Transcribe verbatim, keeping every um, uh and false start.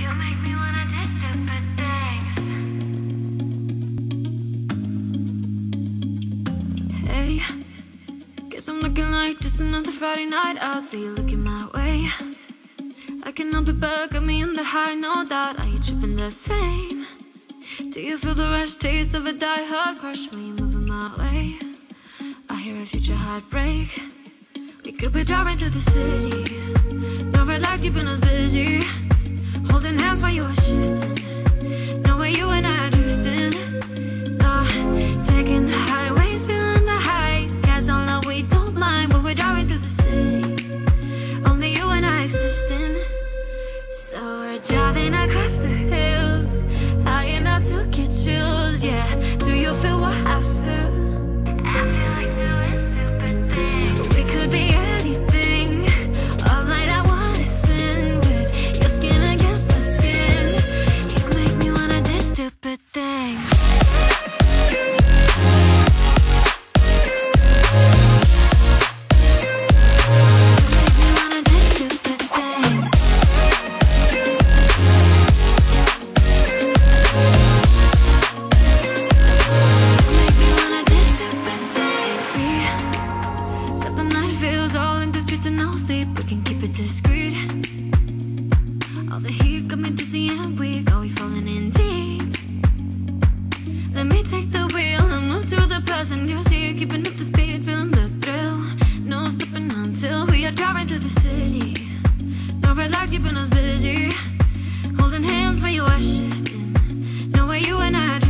make me wanna do stupid things. Hey, guess I'm looking like just another Friday night out. So you're looking my way. I can't help it but got me in the high, no doubt. Are you tripping the same? Do you feel the rush, taste of a die-hard crush when you're moving my way? I hear a future heartbreak. We could be driving through the city, no red lights keeping us busy, holding hands while you are shifting. No way you and I are drifting. No, taking the highways, feeling the highs. Gas on low, we don't mind when we're driving through the city. Only you and I existing. So we're driving across the hills, high enough to get chills. Yeah, do you feel what I feel? I feel like doing stupid things. We could be anything. All night I wanna sin with your skin against my skin. You make me wanna do stupid things. We can keep it discreet. All the heat got me dizzy and weak. Are we falling in deep? Let me take the wheel and move to the passenger seat. Keeping up the speed, feeling the thrill. No stopping until we are driving through the city. No red lights keeping us busy, holding hands while you are shifting. No way you and I are